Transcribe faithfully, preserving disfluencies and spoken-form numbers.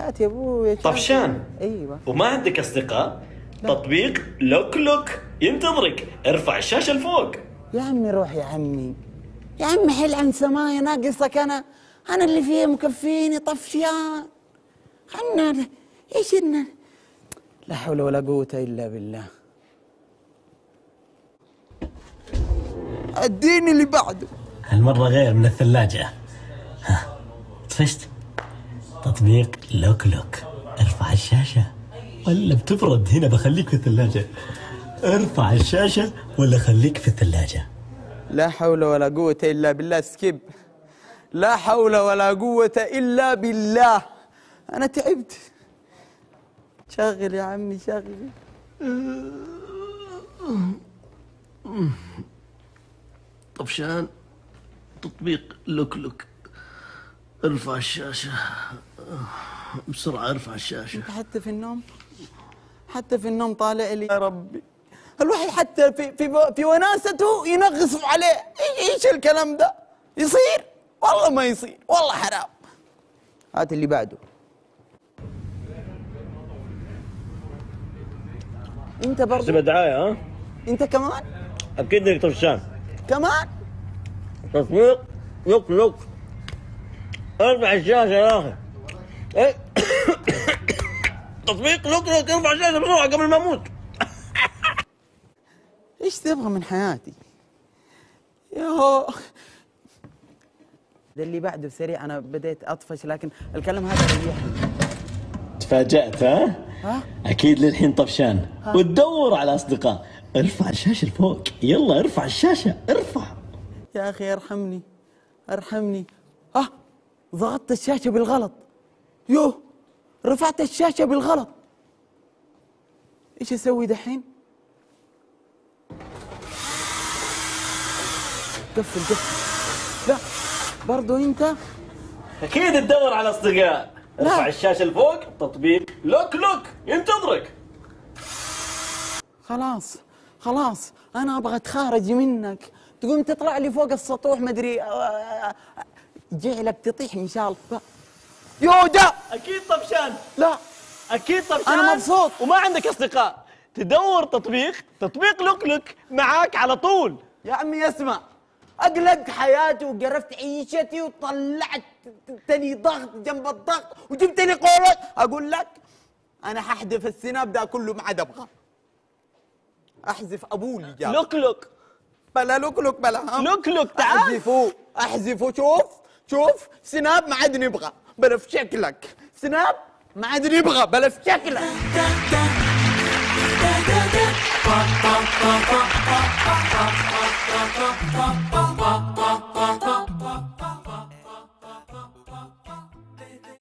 حياتي يا ابوي. طفشان؟ ايوه. وما عندك اصدقاء؟ تطبيق لوك لوك ينتظرك، ارفع الشاشه لفوق. يا عمي روح يا عمي، يا عمي حل عن سمايا، ناقصك انا، انا اللي فيه مكفيني طفشان. خلنا ايش إن... لا حول ولا قوة الا بالله. اديني اللي بعده. هالمرة غير من الثلاجة. ها طفشت؟ تطبيق لوك لوك، ارفع الشاشة ولا بتبرد؟ هنا بخليك في الثلاجة. ارفع الشاشة ولا خليك في الثلاجة. لا حول ولا قوة الا بالله. سكيب. لا حول ولا قوة الا بالله. انا تعبت. شغل يا عمي شغل. طفشان؟ تطبيق لوك لوك، ارفع الشاشة بسرعة، ارفع الشاشة. انت حتى في النوم، حتى في النوم طالع لي يا ربي. الواحد حتى في في في وناسته ينغص عليه. ايش الكلام ده؟ يصير؟ والله ما يصير، والله حرام. هات اللي بعده. انت برضه احسبها دعايه. ها انت كمان؟ اكيد انك طفشان. كمان؟ تطبيق لوك لوك، ارفع الشاشه يا اخي. إيه؟ تطبيق لوك لوك، ارفع الشاشه بسرعه قبل ما اموت. ايش تبغى من حياتي؟ يا ده اللي بعده سريع. انا بديت اطفش لكن الكلام هذا ريحني. تفاجأت ها؟ ها؟ أكيد للحين طفشان وتدور على أصدقاء. ارفع الشاشة لفوق، يلا ارفع الشاشة، ارفع. يا أخي ارحمني ارحمني. ها ضغطت الشاشة بالغلط. يوه رفعت الشاشة بالغلط. ايش اسوي دحين؟ قفل قفل. لا برضو انت. اكيد تدور على اصدقاء. ارفع الشاشه لفوق، تطبيق لوك لوك ينتظرك. خلاص خلاص انا ابغى اتخارج منك. تقوم تطلع لي فوق السطوح مدري جعلك تطيح ان شاء الله. يوجا اكيد طفشان. لا اكيد طفشان. انا مبسوط وما عندك اصدقاء. تدور تطبيق تطبيق لوك لوك معاك على طول. يا عمي اسمع، اقلق حياتي وقرفت عيشتي وطلعت تاني ضغط جنب الضغط وجبت لي قولك. اقول لك انا ححذف السناب ده كله ما عاد ابغى. احذف ابوه اللي جاب. لوك لوك بلا لوك لوك بلا هم. لوك لوك تعال. احذفه احذفه. شوف شوف سناب ما عاد نبغى بلا في شكلك. سناب ما عاد نبغى بلا في شكلك.